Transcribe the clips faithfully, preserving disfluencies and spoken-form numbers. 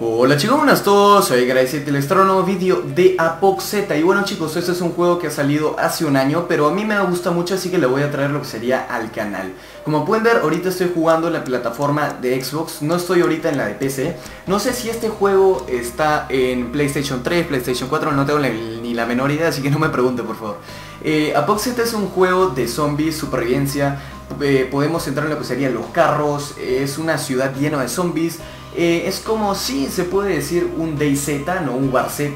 Hola chicos, buenas a todos, soy Grayset y les traigo un nuevo vídeo de Apox Z. Y bueno chicos, este es un juego que ha salido hace un año, pero a mí me gusta mucho, así que le voy a traer lo que sería al canal. Como pueden ver, ahorita estoy jugando en la plataforma de Xbox, no estoy ahorita en la de P C. No sé si este juego está en PlayStation tres, PlayStation cuatro, no tengo la, ni la menor idea, así que no me pregunte por favor. eh, Apox Z es un juego de zombies, supervivencia. eh, Podemos entrar en lo que serían los carros, eh, es una ciudad llena de zombies. Eh, es como si se puede decir un DayZ, no un WarZ,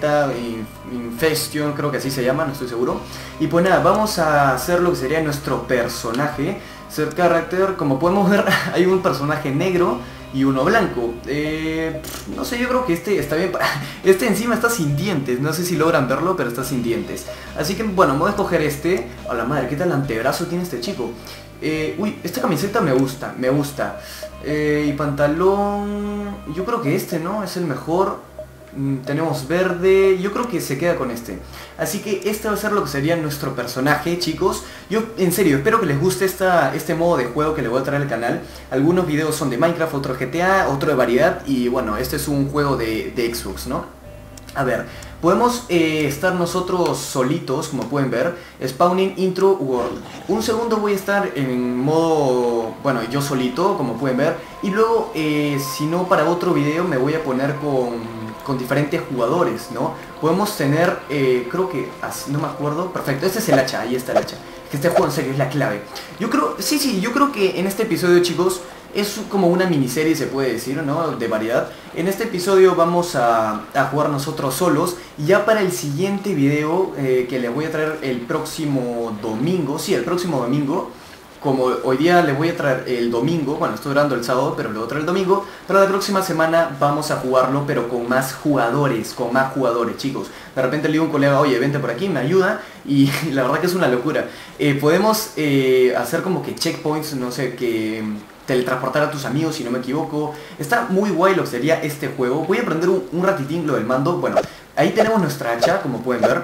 Infestion, creo que así se llama, no estoy seguro. Y pues nada, vamos a hacer lo que sería nuestro personaje. Ser carácter, como podemos ver, hay un personaje negro y uno blanco. eh, No sé, yo creo que este está bien. Este encima está sin dientes, no sé si logran verlo, pero está sin dientes. Así que bueno, voy a escoger este. A la madre, ¿qué tal antebrazo tiene este chico? Eh, uy, esta camiseta me gusta, me gusta. Eh, y pantalón, yo creo que este, ¿no? Es el mejor. mm, Tenemos verde, yo creo que se queda con este. Así que este va a ser lo que sería nuestro personaje, chicos. Yo, en serio, espero que les guste esta, este modo de juego que le voy a traer al canal. Algunos videos son de Minecraft, otro G T A, otro de variedad. Y bueno, este es un juego de, de Xbox, ¿no? A ver, podemos eh, estar nosotros solitos, como pueden ver. Spawning Intro World. Un segundo voy a estar en modo, bueno, yo solito, como pueden ver. Y luego, eh, si no, para otro video me voy a poner con, con diferentes jugadores, ¿no? Podemos tener, eh, creo que, así, no me acuerdo. Perfecto, este es el hacha, ahí está el hacha. Que este juego en serio es la clave. Yo creo, sí, sí, yo creo que en este episodio, chicos, es como una miniserie, se puede decir, ¿no? De variedad. En este episodio vamos a, a jugar nosotros solos. Y ya para el siguiente video, eh, que les voy a traer el próximo domingo. Sí, el próximo domingo. Como hoy día les voy a traer el domingo. Bueno, estoy grabando el sábado, pero le voy a traer el domingo. Pero la próxima semana vamos a jugarlo, pero con más jugadores. Con más jugadores, chicos. De repente le digo a un colega, oye, vente por aquí, me ayuda. Y la verdad que es una locura. eh, Podemos eh, hacer como que checkpoints, no sé, que... teletransportar a tus amigos, si no me equivoco. Está muy guay lo que sería este juego. Voy a aprender un, un ratitín lo del mando. Bueno, ahí tenemos nuestra hacha, como pueden ver.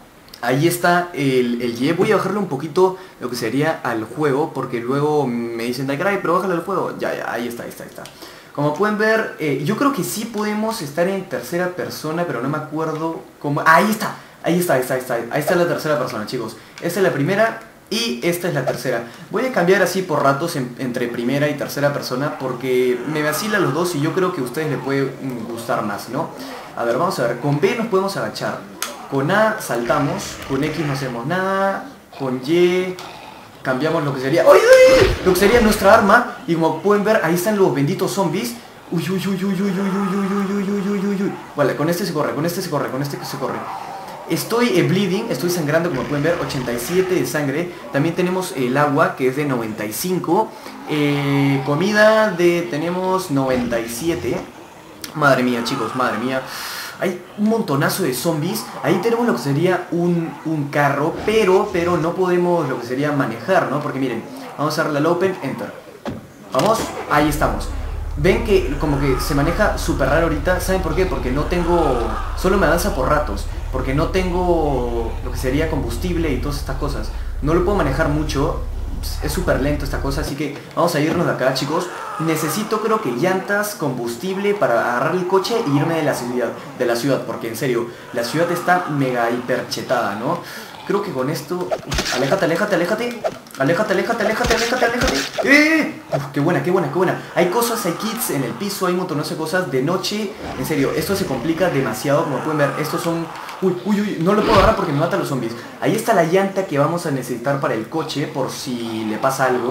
Ahí está el, el Y. Voy a bajarle un poquito lo que sería al juego, porque luego me dicen, ay, caray, pero bájale al juego. Ya, ya, ahí está, ahí está, ahí está. Como pueden ver, eh, yo creo que sí podemos estar en tercera persona, pero no me acuerdo cómo... Ahí está, ahí está, ahí está, ahí está. Ahí está la tercera persona, chicos. Esta es la primera. Y esta es la tercera. Voy a cambiar así por ratos en, entre primera y tercera persona, porque me vacila los dos y yo creo que a ustedes les puede mm, gustar más, ¿no? A ver, vamos a ver. Con B nos podemos agachar. Con A saltamos. Con X no hacemos nada. Con Y cambiamos lo que sería... ¡Uy, uy! Lo que sería nuestra arma. Y como pueden ver, ahí están los benditos zombies. Uy, uy, uy, uy, uy, uy, uy, uy, uy, uy, uy, uy, uy. Vale, con este se corre, con este se corre, con este se corre. Estoy eh, bleeding, estoy sangrando, como pueden ver, ochenta y siete de sangre. También tenemos el agua, que es de noventa y cinco. eh, Comida de... tenemos noventa y siete. Madre mía, chicos, madre mía. Hay un montonazo de zombies. Ahí tenemos lo que sería un, un carro, pero, pero no podemos lo que sería manejar, ¿no? Porque miren, vamos a darle al open, enter. Vamos, ahí estamos. Ven que como que se maneja súper raro ahorita. ¿Saben por qué? Porque no tengo... solo me avanza por ratos. Porque no tengo lo que sería combustible y todas estas cosas. No lo puedo manejar mucho. Es súper lento esta cosa. Así que vamos a irnos de acá, chicos. Necesito, creo que llantas, combustible para agarrar el coche e irme de la ciudad. De la ciudad, porque en serio, la ciudad está mega hiper chetada, ¿no? Creo que con esto... Aléjate, aléjate, aléjate. Aléjate, aléjate, aléjate, aléjate, aléjate. ¡Eh! Uf, qué buena, qué buena, qué buena. Hay cosas, hay kits en el piso, hay un montón de cosas. De noche, en serio, esto se complica demasiado. Como pueden ver, estos son... Uy, uy, uy, no lo puedo agarrar porque me matan los zombies. Ahí está la llanta que vamos a necesitar para el coche, por si le pasa algo.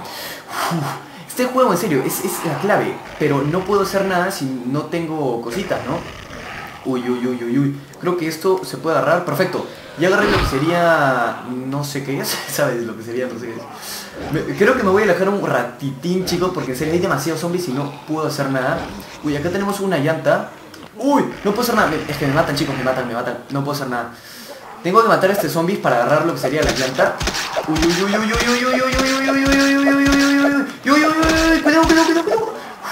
Uf, este juego, en serio, es, es la clave. Pero no puedo hacer nada si no tengo cositas, ¿no? Uy, uy, uy, uy, uy. Creo que esto se puede agarrar. Perfecto. Ya agarré lo que sería... no sé qué es. ¿Sabes lo que sería? No sé qué es. Me, creo que me voy a alejar un ratitín, chicos, porque en serio hay demasiados zombies y no puedo hacer nada. Uy, acá tenemos una llanta. Uy, no puedo hacer nada. Es que me matan, chicos, me matan, me matan. No puedo hacer nada. Tengo que matar a este zombies para agarrar lo que sería la llanta. Uy, uy, uy, uy, uy, uy, uy, uy, uy, uy, uy, uy, uy, uy, uy, uy, uy, uy, uy, cuidado, cuidado, cuidado, cuidado.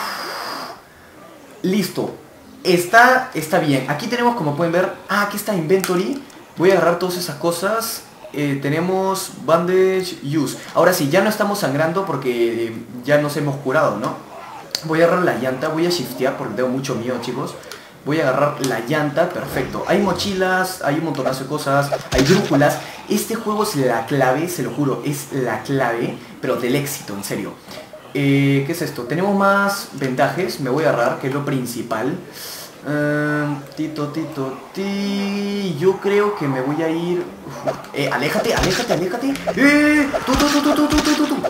Listo. Está, está bien. Aquí tenemos, como pueden ver... Ah, aquí está Inventory. Voy a agarrar todas esas cosas. eh, Tenemos Bandage Use. Ahora sí, ya no estamos sangrando porque eh, ya nos hemos curado, ¿no? Voy a agarrar la llanta, voy a shiftear porque tengo mucho miedo, chicos. Voy a agarrar la llanta, perfecto. Hay mochilas, hay un montonazo de cosas, hay brújulas. Este juego es la clave, se lo juro, es la clave, pero del éxito, en serio. Eh, ¿Qué es esto? Tenemos más ventajas, me voy a agarrar, que es lo principal. Uh, tito, tito, ti. Yo creo que me voy a ir... Uf, eh, aléjate, aléjate, aléjate. Eh, tú, tú, tú, tú, tú, tú, tú, tú.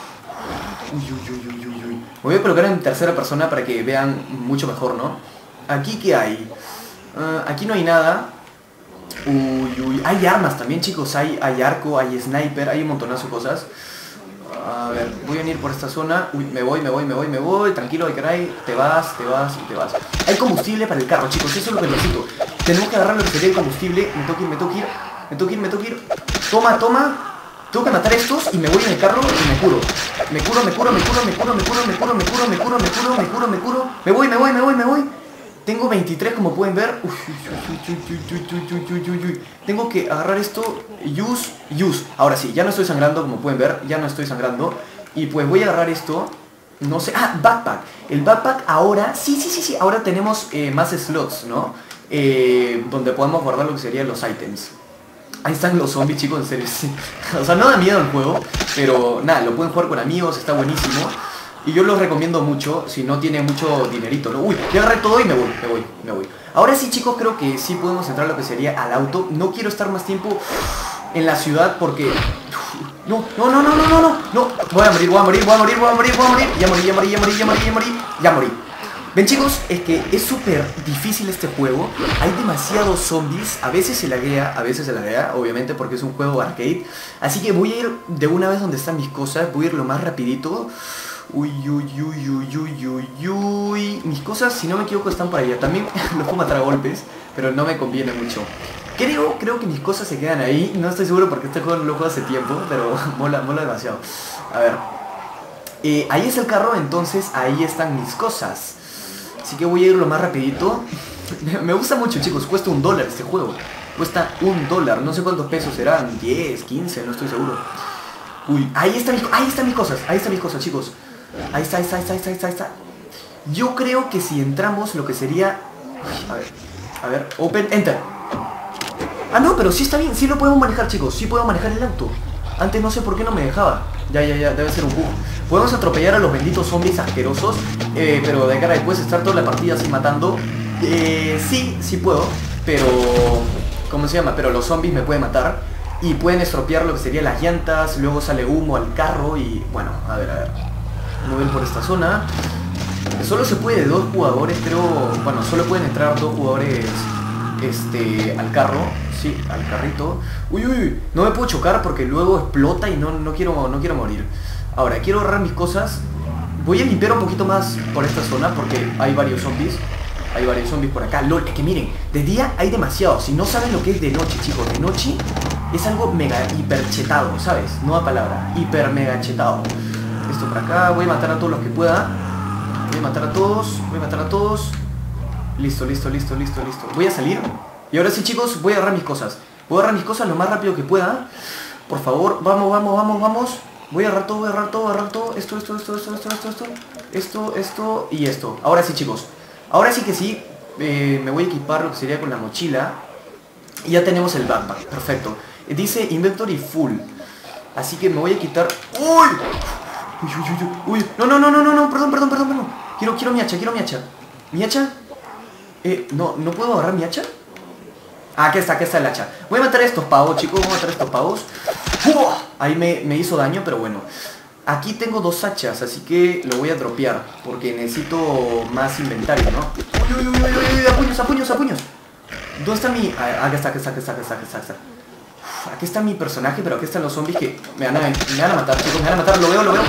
Uy, uy, uy, uy, uy, uy. Me voy a colocar en tercera persona para que vean mucho mejor, ¿no? Aquí, ¿qué hay? Uh, aquí no hay nada. Uy, uy. Hay armas también, chicos. Hay, hay arco, hay sniper, hay un montonazo de cosas. A ver, voy a venir por esta zona. Uy, me voy, me voy, me voy, me voy. Tranquilo, de caray. Te vas, te vas y te vas. Hay combustible para el carro, chicos. Eso es lo que necesito. Tenemos que agarrar lo que sería el combustible. Me tengo que ir, me tengo que ir. Me tengo que ir, me tengo que ir. Toma, toma. Tengo que matar a estos y me voy en el carro y me curo. Me curo, me curo, me curo, me curo, me curo, me curo, me curo, me curo, me curo, me curo, me curo. Me voy, me voy, me voy, me voy. Tengo veintitrés, como pueden ver. Uy, uy, uy, uy, uy, uy, uy, uy. Tengo que agarrar esto. Use, use. Ahora sí, ya no estoy sangrando, como pueden ver. Ya no estoy sangrando. Y pues voy a agarrar esto. No sé. Ah, backpack. El backpack ahora. Sí, sí, sí, sí. Ahora tenemos eh, más slots, ¿no? Eh, donde podemos guardar lo que serían los ítems. Ahí están los zombies, chicos, en serio. Sí. O sea, no da miedo el juego. Pero nada, lo pueden jugar con amigos. Está buenísimo. Y yo los recomiendo mucho si no tiene mucho dinerito, ¿no? Uy, ya agarré todo y me voy, me voy, me voy. Ahora sí, chicos, creo que sí podemos entrar a lo que sería al auto. No quiero estar más tiempo en la ciudad porque... No, no, no, no, no, no, no, no. Voy a morir, voy a morir, voy a morir, voy a morir, voy a morir. Ya morí, ya morí, ya morí, ya morí, ya morí, ya morí. Ven, chicos, es que es súper difícil este juego. Hay demasiados zombies. A veces se laguea, a veces se laguea, obviamente porque es un juego arcade. Así que voy a ir de una vez donde están mis cosas. Voy a ir lo más rapidito. Uy, uy, uy, uy, uy, uy, uy. Mis cosas, si no me equivoco, están por allá. También los puedo matar a golpes, pero no me conviene mucho. Creo, creo que mis cosas se quedan ahí. No estoy seguro porque este juego no lo juego hace tiempo, pero mola, mola demasiado. A ver. Eh, ahí es el carro, entonces ahí están mis cosas. Así que voy a ir lo más rapidito. Me gusta mucho, chicos. Cuesta un dólar este juego. Cuesta un dólar. No sé cuántos pesos serán. diez, quince, no estoy seguro. Uy, ahí están mis, ahí están mis cosas. Ahí están mis cosas, chicos. Ahí está, ahí está, ahí está, ahí está, ahí está, ahí está. Yo creo que si entramos lo que sería... A ver, a ver, open, enter. Ah, no, pero sí está bien, sí lo podemos manejar, chicos. Sí puedo manejar el auto. Antes no sé por qué no me dejaba. Ya, ya, ya, debe ser un bug. Podemos atropellar a los benditos zombies asquerosos. eh, Pero de cara después estar toda la partida así matando. eh, Sí, sí puedo. Pero... ¿Cómo se llama? Pero los zombies me pueden matar. Y pueden estropear lo que serían las llantas. Luego sale humo al carro y... Bueno, a ver, a ver. Mover por esta zona. Solo se puede de dos jugadores, pero... Bueno, solo pueden entrar dos jugadores Este... al carro. Sí, al carrito. Uy, uy, uy. No me puedo chocar porque luego explota y no, no, quiero, no quiero morir. Ahora, quiero agarrar mis cosas. Voy a limpiar un poquito más por esta zona porque hay varios zombies. Hay varios zombies por acá. LOL, es que miren, de día hay demasiados. Si no saben lo que es de noche, chicos, de noche es algo mega hiper chetado, ¿sabes? Nueva palabra, hiper mega chetado. Esto por acá, voy a matar a todos los que pueda. Voy a matar a todos, voy a matar a todos. Listo, listo, listo, listo, listo. Voy a salir. Y ahora sí, chicos, voy a agarrar mis cosas. Voy a agarrar mis cosas lo más rápido que pueda. Por favor, vamos, vamos, vamos, vamos. Voy a agarrar todo, voy a agarrar todo, voy a agarrar todo. Esto, esto, esto, esto, esto, esto, esto. Esto, esto y esto. Ahora sí, chicos. Ahora sí que sí. eh, Me voy a equipar lo que sería con la mochila. Y ya tenemos el backpack, perfecto. Dice inventory full. Así que me voy a quitar... ¡Uy! Uy, uy, uy, uy. No, no, no, no, no, no, perdón, perdón, perdón, perdón. Quiero, quiero mi hacha, quiero mi hacha. ¿Mi hacha? Eh, no, ¿no puedo agarrar mi hacha? Ah, aquí está, aquí está el hacha. Voy a matar a estos pavos, chicos, voy a matar a estos pavos. ¡Uah! Ahí me, me hizo daño, pero bueno. Aquí tengo dos hachas, así que lo voy a dropear porque necesito más inventario, ¿no? Uy, uy, uy, uy, uy, uy, a puños, a puños, a puños. ¿Dónde está mi...? Ah, aquí está, aquí está, aquí está, aquí está, aquí está, aquí está. Uf, aquí está mi personaje, pero aquí están los zombies que me van a, me van a matar, chicos, me van a matar, lo veo, lo veo.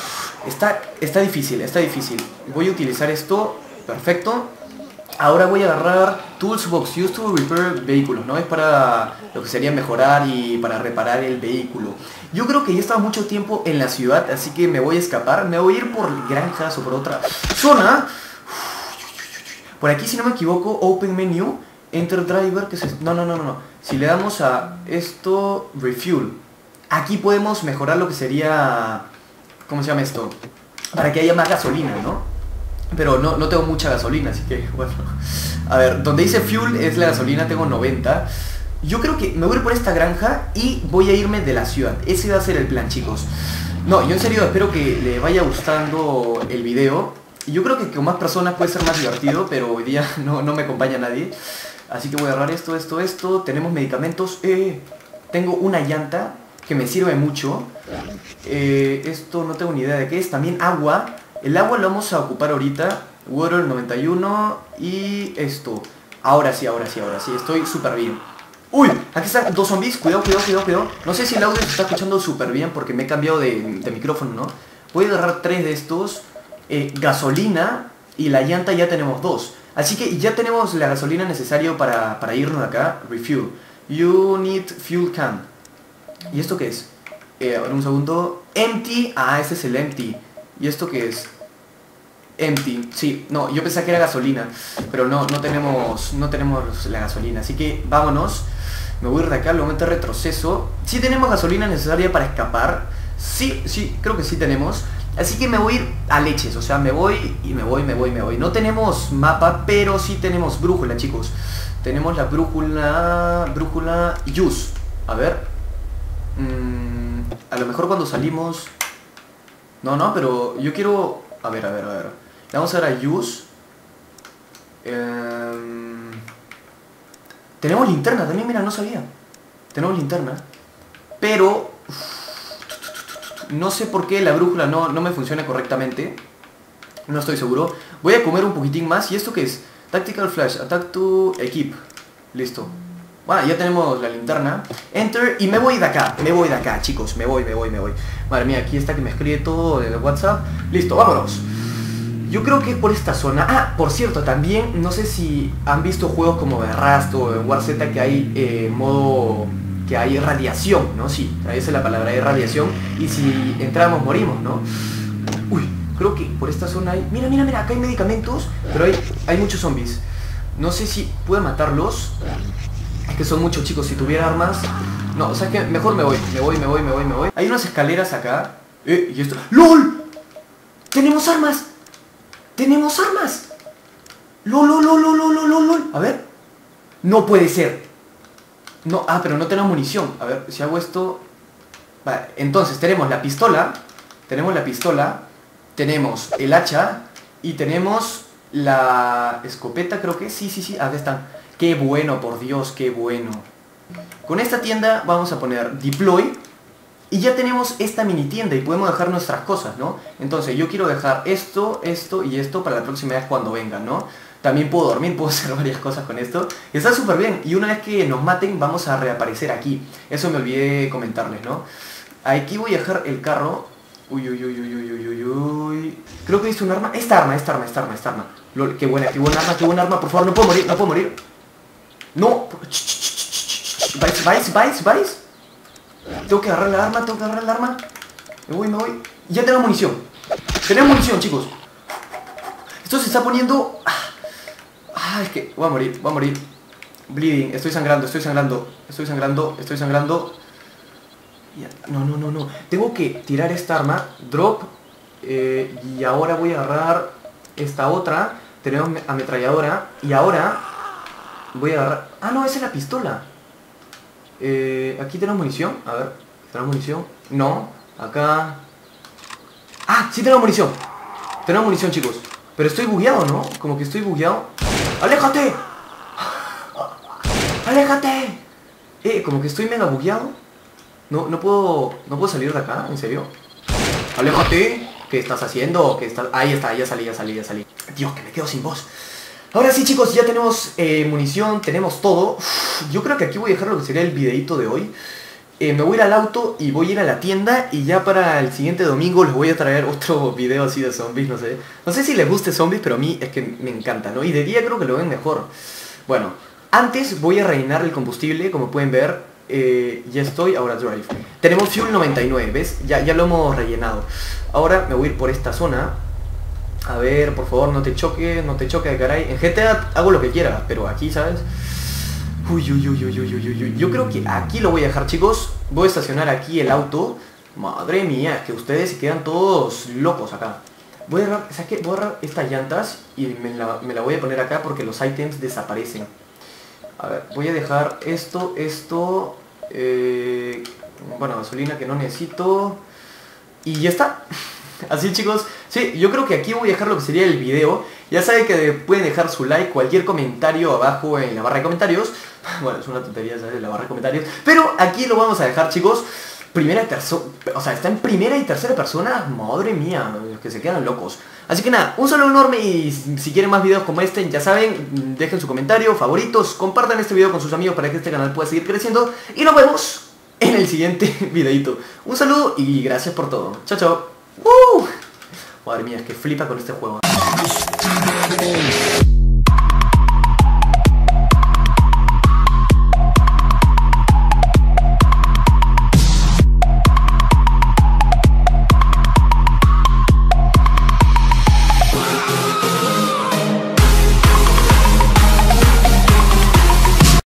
Está, está difícil, está difícil. Voy a utilizar esto, perfecto. Ahora voy a agarrar Tools Box, Used to Repair Vehículos, ¿no? Es para lo que sería mejorar y para reparar el vehículo. Yo creo que ya he estado mucho tiempo en la ciudad, así que me voy a escapar. Me voy a ir por granjas o por otra zona. Por aquí, si no me equivoco, Open Menu, Enter Driver, que es... No, no, no, no. Si le damos a esto, Refuel. Aquí podemos mejorar lo que sería... ¿Cómo se llama esto? Para que haya más gasolina, ¿no? Pero no, no tengo mucha gasolina, así que bueno. A ver, donde dice fuel es la gasolina, tengo noventa. Yo creo que me voy a ir por esta granja y voy a irme de la ciudad. Ese va a ser el plan, chicos. No, yo en serio espero que le vaya gustando el video. Yo creo que con más personas puede ser más divertido, pero hoy día no, no me acompaña nadie. Así que voy a agarrar esto, esto, esto. Tenemos medicamentos. Eh, tengo una llanta que me sirve mucho. Eh, esto no tengo ni idea de qué es. También agua. El agua lo vamos a ocupar ahorita. Water noventa y uno. Y esto. Ahora sí, ahora sí, ahora sí. Estoy súper bien. ¡Uy! Aquí están dos zombies. Cuidado, cuidado, cuidado, cuidado. No sé si el audio se está escuchando súper bien porque me he cambiado de, de micrófono, ¿no? Voy a agarrar tres de estos. Eh, gasolina. Y la llanta ya tenemos dos. Así que ya tenemos la gasolina necesaria para, para irnos de acá. Refuel. You need fuel can. ¿Y esto qué es? Eh, a ver, un segundo. Empty. Ah, ese es el empty. ¿Y esto qué es? Empty. Sí, no, yo pensé que era gasolina. Pero no, no tenemos, no tenemos la gasolina. Así que vámonos. Me voy a ir de acá, luego meter retroceso. Sí tenemos gasolina necesaria para escapar. Sí, sí, creo que sí tenemos. Así que me voy a ir a leches. O sea, me voy y me voy, me voy, me voy. No tenemos mapa, pero sí tenemos brújula, chicos. Tenemos la brújula... Brújula... Use. A ver. Mm, a lo mejor cuando salimos... No, no, pero yo quiero... A ver, a ver, a ver. Le vamos a dar a Use. Eh... Tenemos linterna también, mira, no sabía. Tenemos linterna. Pero... No sé por qué la brújula no, no me funciona correctamente. No estoy seguro. Voy a comer un poquitín más. ¿Y esto qué es? Tactical Flash. Attack to Equip. Listo. Bueno, ya tenemos la linterna. Enter. Y me voy de acá. Me voy de acá, chicos. Me voy, me voy, me voy. Madre mía, aquí está que me escribe todo en el WhatsApp. Listo, vámonos. Yo creo que es por esta zona. Ah, por cierto, también, no sé si han visto juegos como de Rust o en War Z que hay eh, modo... que hay radiación, ¿no? Sí, esa es la palabra, hay radiación. Y si entramos, morimos, ¿no? Uy, creo que por esta zona hay... Mira, mira, mira, acá hay medicamentos. Pero hay, hay muchos zombies. No sé si puedo matarlos. Es que son muchos, chicos. Si tuviera armas... No, o sea que mejor me voy. Me voy, me voy, me voy, me voy. Hay unas escaleras acá. Eh, y esto... ¡Lol! ¡Tenemos armas! ¡Tenemos armas! ¡Lol, lol, lol, lol, lol, lol, lol! A ver. No puede ser. No, ah, pero no tenemos munición. A ver, si hago esto... Vale, entonces tenemos la pistola. Tenemos la pistola. Tenemos el hacha. Y tenemos la escopeta, creo que. Sí, sí, sí, ahí están. Qué bueno, por Dios, qué bueno. Con esta tienda vamos a poner deploy. Y ya tenemos esta mini tienda y podemos dejar nuestras cosas, ¿no? Entonces yo quiero dejar esto, esto y esto para la próxima vez cuando vengan, ¿no? También puedo dormir, puedo hacer varias cosas con esto. Y está súper bien. Y una vez que nos maten, vamos a reaparecer aquí. Eso me olvidé comentarles, ¿no? Aquí voy a dejar el carro. Uy, uy, uy, uy, uy, uy, uy, uy. Creo que hice un arma. Esta arma, esta arma, esta arma, esta arma. Lol, qué buena, qué buena arma, qué buena arma. Por favor, no puedo morir, no puedo morir. No. ¿Vais, vais, vais, vais? Tengo que agarrar la arma, tengo que agarrar la arma. Me voy, me voy. Ya tenemos munición. Tenemos munición, chicos. Esto se está poniendo... Ah, es que voy a morir, voy a morir. Bleeding, estoy sangrando, estoy sangrando. Estoy sangrando, estoy sangrando. No, no, no, no. Tengo que tirar esta arma. Drop. eh, Y ahora voy a agarrar esta otra. Tenemos ametralladora. Y ahora voy a agarrar... Ah, no, esa es la pistola. eh, Aquí tenemos munición. A ver, ¿tenemos munición? No, acá... Ah, sí tenemos munición. Tenemos munición, chicos. Pero estoy bugueado, ¿no? Como que estoy bugueado. ¡Aléjate! ¡Aléjate! Eh, como que estoy mega bugueado. No, no puedo... No puedo salir de acá, ¿en serio? ¡Aléjate! ¿Qué estás haciendo? ¿Qué estás... Ahí está, ya salí, ya salí, ya salí. Dios, que me quedo sin voz. Ahora sí, chicos, ya tenemos eh, munición, tenemos todo. Uf, yo creo que aquí voy a dejar lo que sería el videito de hoy. Eh, me voy a ir al auto y voy a ir a la tienda. Y ya para el siguiente domingo les voy a traer otro video así de zombies, no sé. No sé si les guste zombies, pero a mí es que me encanta, ¿no? Y de día creo que lo ven mejor. Bueno, antes voy a rellenar el combustible, como pueden ver. Eh, ya estoy, ahora drive. Tenemos fuel noventa y nueve, ¿ves? Ya, ya lo hemos rellenado. Ahora me voy a ir por esta zona. A ver, por favor, no te choque, no te choque, caray. En G T A hago lo que quiera, pero aquí, ¿sabes? Uy, uy, uy, uy, uy, uy, uy. Yo creo que aquí lo voy a dejar, chicos. Voy a estacionar aquí el auto. Madre mía, que ustedes se quedan todos locos acá. Voy a agarrar, ¿sabes qué? Voy a agarrar estas llantas y me la, me la voy a poner acá porque los ítems desaparecen. A ver, voy a dejar esto, esto... Eh, bueno, gasolina que no necesito. Y ya está. Así, chicos, sí, yo creo que aquí voy a dejar lo que sería el video. Ya saben que pueden dejar su like, cualquier comentario abajo en la barra de comentarios. Bueno, es una tontería, ¿sabes? La barra de comentarios. Pero aquí lo vamos a dejar, chicos. Primera y tercera, o sea, está en primera y tercera persona. Madre mía, los que se quedan locos. Así que nada, un saludo enorme y si quieren más videos como este, ya saben, dejen su comentario, favoritos, compartan este video con sus amigos para que este canal pueda seguir creciendo. Y nos vemos en el siguiente videito. Un saludo y gracias por todo. Chao, chao. ¡Uh! Madre mía, es que flipa con este juego.